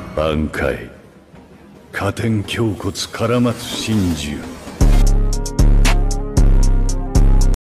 挽回、加点胸骨絡松真珠。